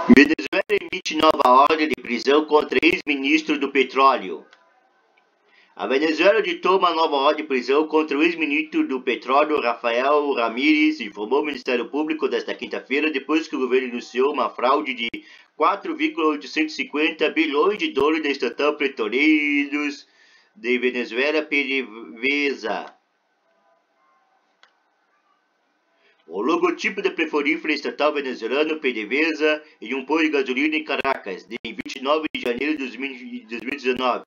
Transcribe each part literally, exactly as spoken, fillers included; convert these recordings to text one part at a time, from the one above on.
Venezuela emite nova ordem de prisão contra ex-ministro do petróleo. A Venezuela ditou uma nova ordem de prisão contra o ex-ministro do petróleo, Rafael Ramírez, informou o Ministério Público desta quinta-feira, depois que o governo anunciou uma fraude de quatro vírgula oitocentos e cinquenta bilhões de dólares da estatal Petroleiros de Venezuela, PDVSA. O logotipo da petrolífera estatal venezuelana, PDVSA, em um posto de gasolina em Caracas, de vinte e nove de janeiro de dois mil e dezenove.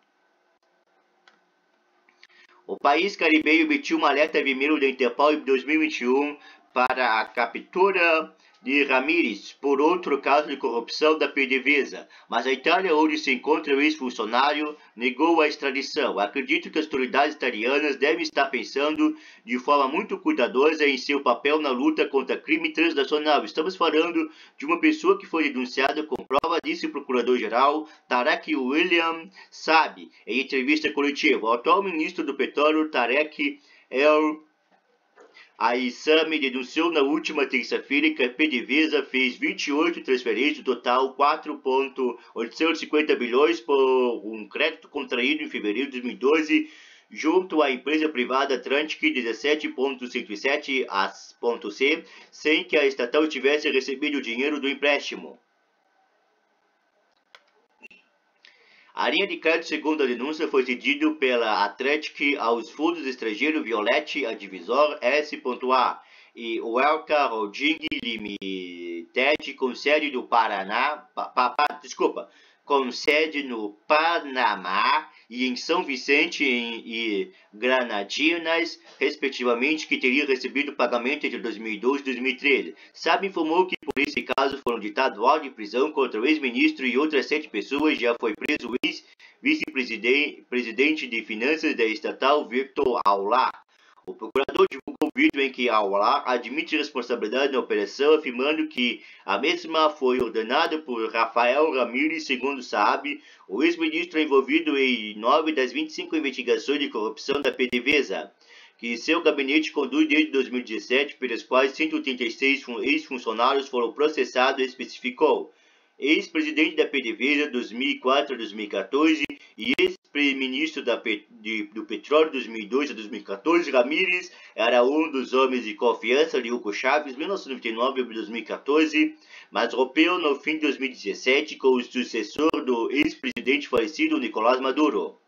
O país caribenho emitiu um alerta vermelho da Interpol em dois mil e vinte e um para a captura de Ramírez por outro caso de corrupção da PDVSA, mas a Itália, onde se encontra o ex-funcionário, negou a extradição. Acredito que as autoridades italianas devem estar pensando de forma muito cuidadosa em seu papel na luta contra crime transnacional. Estamos falando de uma pessoa que foi denunciada com prova, disse o procurador-geral Tarek William Saab em entrevista coletiva. O atual ministro do Petróleo, Tarek El Aissami, denunciou na última terça-feira que a PDVSA fez vinte e oito transferências, no total quatro vírgula oitocentos e cinquenta bilhões, por um crédito contraído em fevereiro de dois mil e doze, junto à empresa privada Atlantic dezessete ponto cento e sete ponto C, sem que a estatal tivesse recebido o dinheiro do empréstimo. A linha de crédito, segundo a denúncia, foi cedida pela Atlantic aos fundos estrangeiros Violette, a Divisor S A e o Elka Holding Limited, com sede no Paraná, pa, pa, pa, desculpa, com sede no Panamá e em São Vicente em, e Granadinas, respectivamente, que teriam recebido pagamento entre dois mil e doze e dois mil e treze. Sabe informou que por esse caso foram ditados ordem de prisão contra o ex-ministro e outras sete pessoas. Já foi preso o ex-vice-presidente de finanças da estatal, Victor Aula. O procurador divulgou um vídeo em que Aula admite responsabilidade na operação, afirmando que a mesma foi ordenada por Rafael Ramírez. Segundo Saab, o ex-ministro é envolvido em nove das vinte e cinco investigações de corrupção da PDVSA, que seu gabinete conduz desde dois mil e dezessete, pelas quais cento e oitenta e seis ex-funcionários foram processados, especificou. Ex-presidente da PDVSA dois mil e quatro a dois mil e quatorze e ex-ministro do Petróleo dois mil e dois a dois mil e quatorze, Ramírez era um dos homens de confiança de Hugo Chávez, mil novecentos e noventa e nove a dois mil e quatorze, mas rompeu no fim de dois mil e dezessete com o sucessor do ex-presidente falecido Nicolás Maduro.